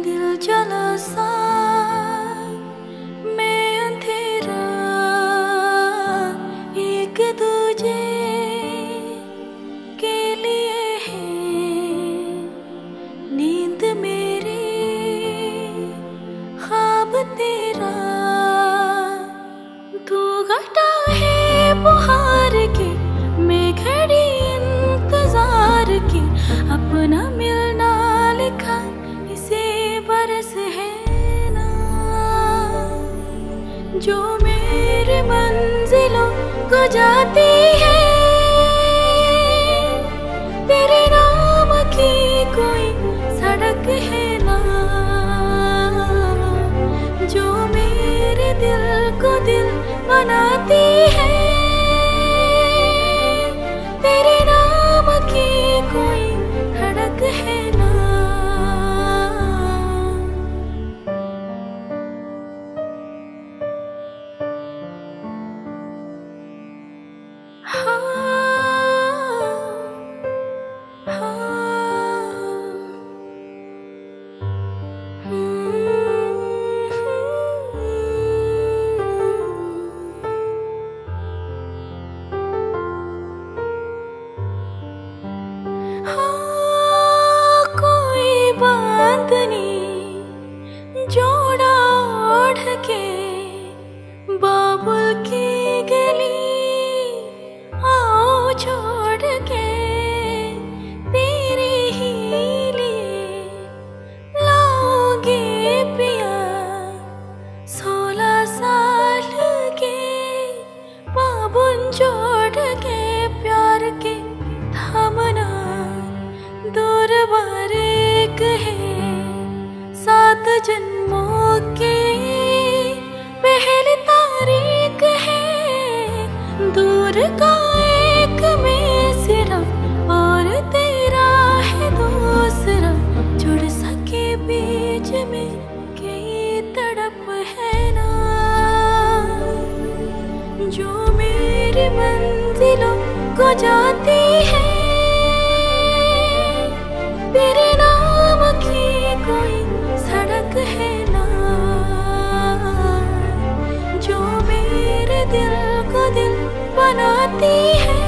दिल जला सा मैं अंधेरा एक दूजे के लिए है नींद मेरी ख्वाब तेरा तू घटा है बुहार की मैं खड़ी इंतजार की अपना मिलना लिखा इसे बरस है ना जो मेरे मंजिलों को जाती है तेरे नाम की कोई सड़क है ना जो मेरे दिल को दिल बनाती है तेरे नाम की कोई धड़क है ना जोड़ा ओढ़ के बाबुल की गली आओ छोड़ के तेरे ही लिए लाओगे पिया 16 साल के बाबुल जोड़ के प्यार के थामना दूर बार एक है 7 जन्मों के पहली तारीख है दूर का एक में सिर्फ और तेरा है दूसरा जुड़ सके बीच में कई तड़प है ना जो मेरी मंजिलों को जाती है तेरे नाम की कोई सड़क है ना जो मेरे दिल को दिल बनाती है